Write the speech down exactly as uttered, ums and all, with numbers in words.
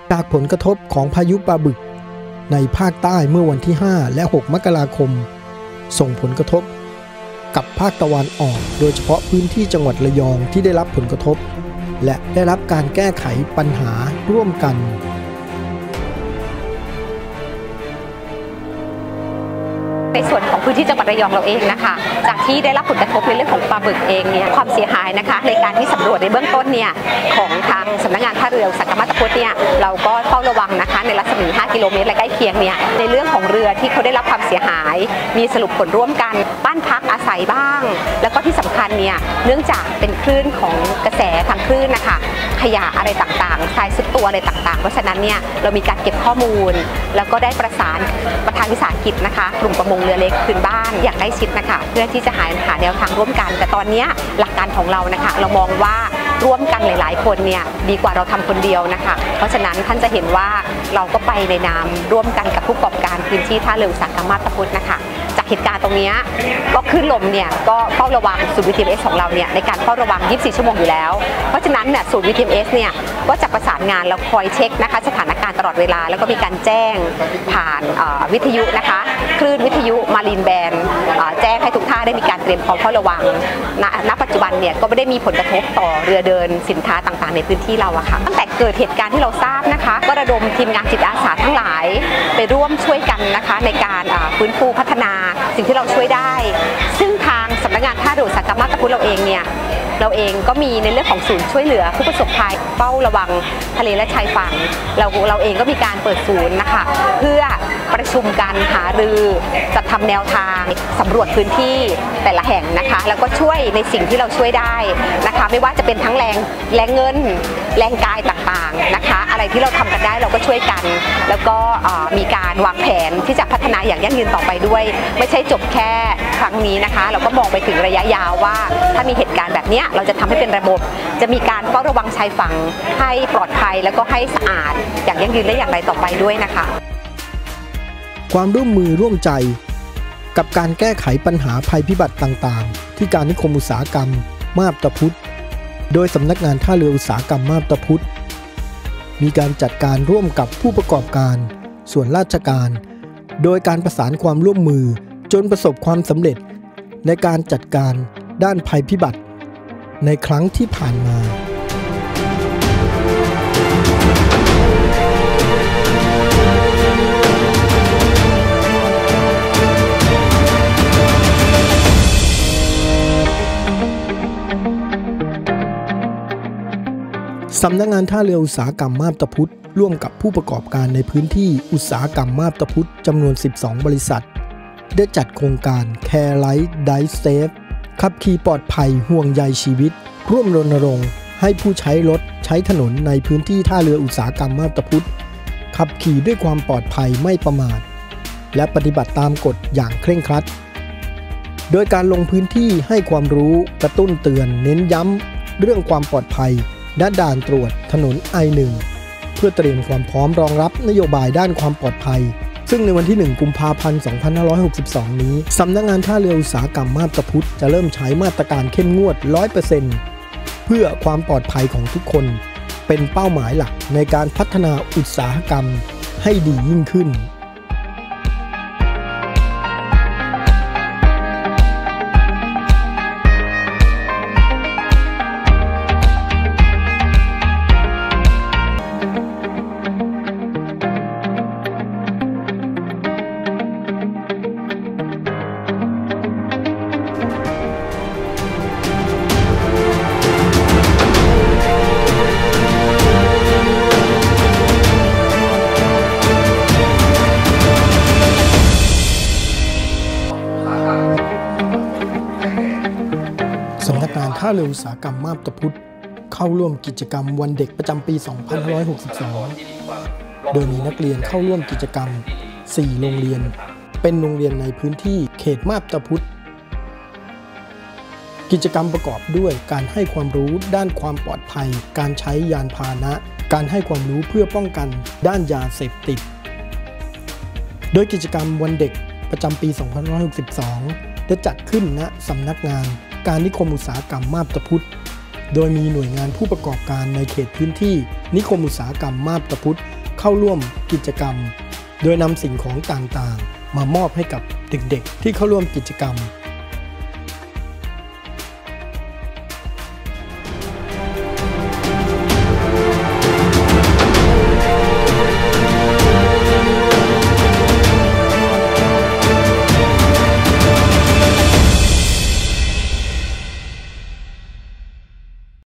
จากผลกระทบของพายุปลาบึกในภาคใต้เมื่อวันที่ห้าและหกมกราคมส่งผลกระทบกับภาคตะวันออกโดยเฉพาะพื้นที่จังหวัดระยองที่ได้รับผลกระทบและได้รับการแก้ไขปัญหาร่วมกันในส่วนของพื้นที่จังหวัดระยองเราเองนะคะจากที่ได้รับผลกระทบในเรื่องของปลาบึกเองเนี่ยความเสียหายนะคะในการที่สำรวจในเบื้องต้นเนี่ยของทางสำนักงานท่าเรืออุตสาหกรรมมาบตาพุธเนี่ยเราก็เฝ้าระวังนะคะในรัศมีห้ากิโลเมตรและใกล้เคียงเนี่ยในเรื่องของเรือที่เขาได้รับความเสียหายมีสรุปผลร่วมกันบ้านพักอาศัยบ้างแล้วก็ที่สำคัญเนี่ยเนื่องจากเป็นคลื่นของกระแสทางคลื่นนะคะขยะอะไรต่างๆทรายซุดตัวอะไรต่างๆเพราะฉะนั้นเนี่ยเรามีการเก็บข้อมูลแล้วก็ได้ประสานประธานวิสาหกิจนะคะกลุ่มประมงเรือเล็กพื้นบ้านอย่างใกล้ชิดนะคะเพื่อที่จะหาหาแนวทางร่วมกันแต่ตอนนี้หลักการของเรานะคะเรามองว่าร่วมกันหลายๆคนเนี่ยดีกว่าเราทำคนเดียวนะคะเพราะฉะนั้นท่านจะเห็นว่าเราก็ไปในนามร่วมกันกับผู้ประกอบการพื้นที่ท่าเรืออุตสาหกรรมมาบตาพุธนะคะจากเหตุการณ์ตรงนี้ก็คลื่นลมเนี่ยก็เฝ้าระวังศูนย์ วี ที เอ็ม เอส ของเราเนี่ยในการเฝ้าระวังยี่สิบสี่ชั่วโมงอยู่แล้วเพราะฉะนั้นเนี่ยศูนย์ วี ที เอ็ม เอส เนี่ยก็จะประสานงานแล้วคอยเช็คนะคะสถานการณ์ตลอดเวลาแล้วก็มีการแจ้งผ่านวิทยุนะคะคลื่นวิทยุมารีนแบนแจ้งให้ทุกท่าได้มีการเตรียมพร้อมเฝ้าระวังณณปัจจุบันเนี่ยก็ไม่ได้มีผลกระทบต่อเรือเดินสินค้าต่างๆในพื้นที่เราอะค่ะตั้งแต่เกิดเหตุการณ์ที่เราทราบนะคะก็ระดมทีมงานจิตอาสาทั้งหลายไปร่วมช่วยกันนะคะในการฟื้นฟูพัฒนาสิ่งที่เราช่วยได้ซึ่งทางสำนักงานท่าเรืออุตสาหกรรมมาบตาพุธเราเองเนี่ยเราเองก็มีในเรื่องของศูนย์ช่วยเหลือผู้ประสบภัยเฝ้าระวังทะเลและชายฝั่งเราเราเองก็มีการเปิดศูนย์นะคะเพื่อประชุมกันหารือจัดทำแนวทางสำรวจพื้นที่แต่ละแห่งนะคะแล้วก็ช่วยในสิ่งที่เราช่วยได้นะคะไม่ว่าจะเป็นทั้งแรงแรงเงินแรงกายต่างๆนะคะอะไรที่เราทำกันได้เราก็ช่วยกันแล้วก็มีการวางแผนที่จะพัฒนาอย่างยั่งยืนต่อไปด้วยไม่ใช่จบแค่ครั้งนี้นะคะเราก็มองไปถึงระยะยาวว่าถ้ามีเหตุการณ์แบบนี้เราจะทำให้เป็นระบบจะมีการเฝ้าระวังชายฝั่งให้ปลอดภัยแล้วก็ให้สะอาดอย่างยั่งยืนและอย่างไรต่อไปด้วยนะคะความร่วมมือร่วมใจกับการแก้ไขปัญหาภัยพิบัติต่างๆที่การนิคมอุตสาหกรรมมาบตาพุธโดยสำนักงานท่าเรืออุตสาหกรรมมาบตาพุธมีการจัดการร่วมกับผู้ประกอบการส่วนราชการโดยการประสานความร่วมมือจนประสบความสำเร็จในการจัดการด้านภัยพิบัติในครั้งที่ผ่านมาสำนักงานท่าเรืออุตสาหกรรมมาบตาพุธร่วมกับผู้ประกอบการในพื้นที่อุตสาหกรรมมาบตาพุธจำนวนสิบสองบริษัทได้จัดโครงการ Care Light Drive Safe ขับขี่ปลอดภัยห่วงใยชีวิตร่วมรณรงค์ให้ผู้ใช้รถใช้ถนนในพื้นที่ท่าเรืออุตสาหกรรมมาบตาพุธขับขี่ด้วยความปลอดภัยไม่ประมาทและปฏิบัติตามกฎอย่างเคร่งครัดโดยการลงพื้นที่ให้ความรู้กระตุ้นเตือนเน้นย้ำเรื่องความปลอดภัยด้านด่านตรวจถนน ไอ หนึ่ง เพื่อเตรียมความพร้อมรองรับนโยบายด้านความปลอดภัยซึ่งในวันที่หนึ่งกุมภาพันธ์สองพันห้าร้อยหกสิบสองนี้สำนักงานท่าเรืออุตสาหกรรมมาบตาพุธจะเริ่มใช้มาตรการเข้มงวด ร้อยเปอร์เซ็นต์ เพื่อความปลอดภัยของทุกคนเป็นเป้าหมายหลักในการพัฒนาอุตสาหกรรมให้ดียิ่งขึ้นสำนักงานท่าเรืออุตสาหกรรมมาบตาพุธเข้าร่วมกิจกรรมวันเด็กประจำปี สองพันห้าร้อยหกสิบสอง โดยมีนักเรียนเข้าร่วมกิจกรรม สี่ โรงเรียนเป็นโรงเรียนในพื้นที่เขตมาบตาพุธกิจกรรมประกอบด้วยการให้ความรู้ด้านความปลอดภัยการใช้ยานพาหนะการให้ความรู้เพื่อป้องกันด้านยาเสพติดโดยกิจกรรมวันเด็กประจำปี สองพันห้าร้อยหกสิบสอง ได้จัดขึ้นณสำนักงานการนิคมอุตสาหกรรมมาบตาพุธโดยมีหน่วยงานผู้ประกอบการในเขตพื้นที่นิคมอุตสาหกรรมมาบตาพุธเข้าร่วมกิจกรรมโดยนำสิ่งของต่างๆมามอบให้กับเด็กๆที่เข้าร่วมกิจกรรม